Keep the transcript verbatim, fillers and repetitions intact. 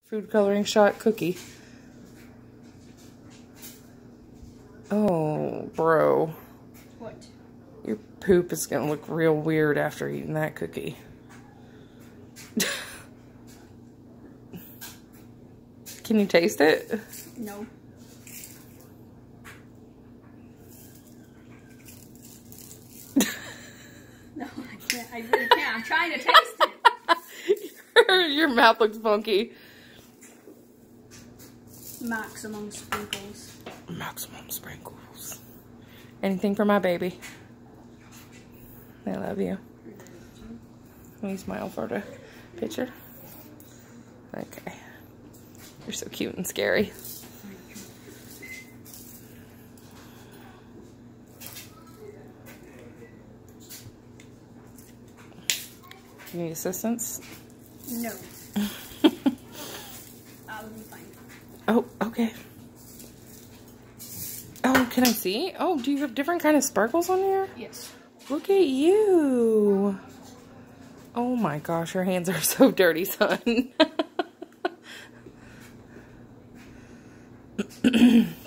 Food coloring shot cookie. Oh, bro. What? Your poop is gonna look real weird after eating that cookie. Can you taste it? No. No, I can't. I really can't. I'm trying to taste it. your, your mouth looks funky. Maximum sprinkles. Maximum sprinkles. Anything for my baby. I love you. Let me smile for the picture. Okay. You're so cute and scary. You need assistance? No. I'll be fine. Oh, okay. Oh, can I see? Oh, do you have different kind of sparkles on here? Yes. Look at you. Oh my gosh, your hands are so dirty, son.